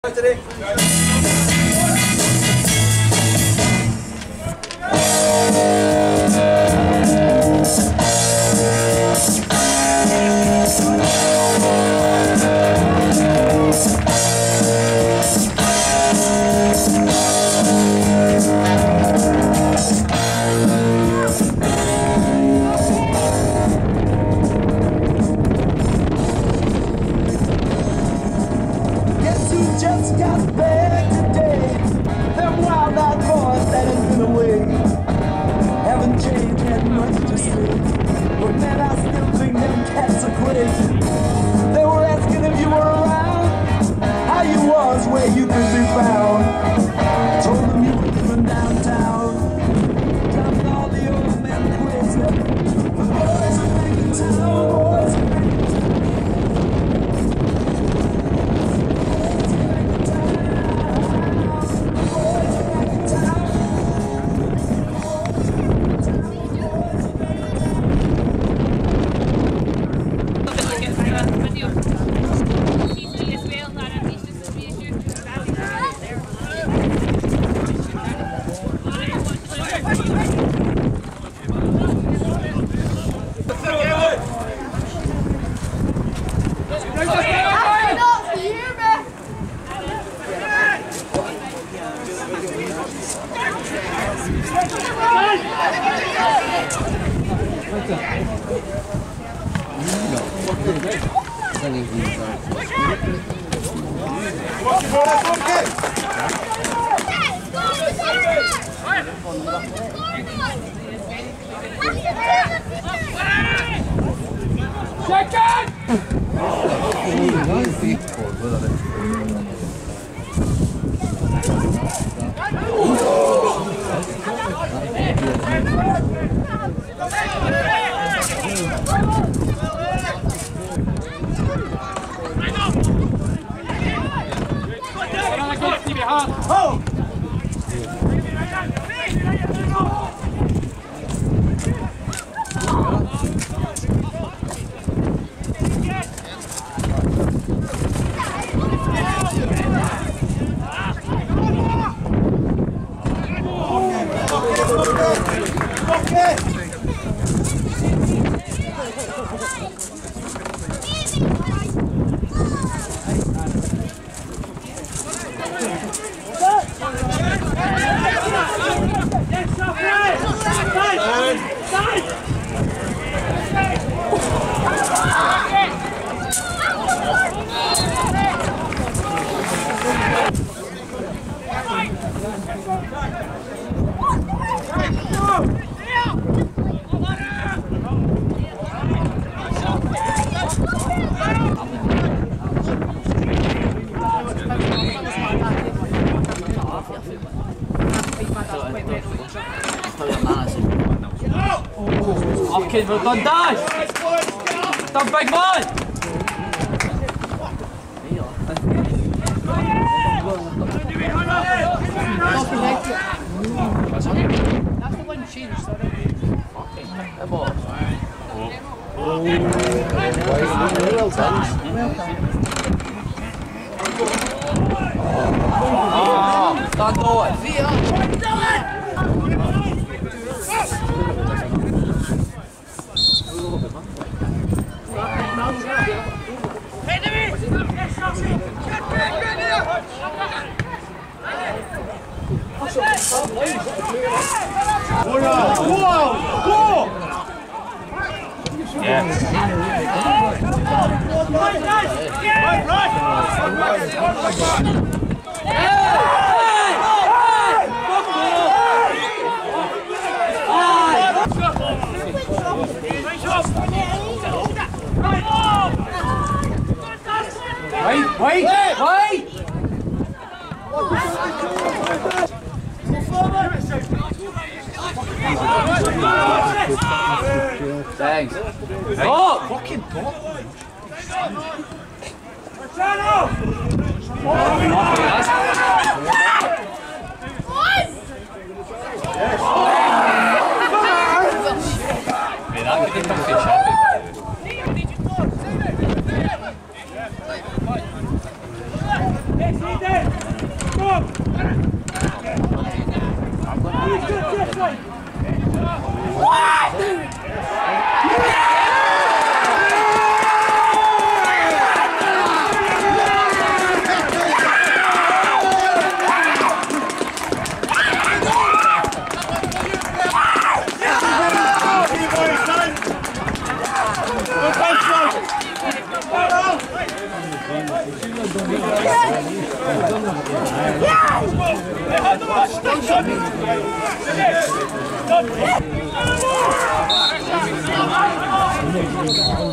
Today. Just got back today. Them wild-eyed boys that had been away haven't changed, had much to say. But man, I still think them cats are crazy. They were asking if you were around, how you was, where you could be found. Told them you were living downtown. Dropped all the old men crazy. The boys are back in town, boys are back in town. Kid, well done, Dash! Done, big man! That's the one changed, sorry. Fucking the ball. Done, do it. Via! Wait! Thanks. Oh! Fucking top! That could be tough to Yeah!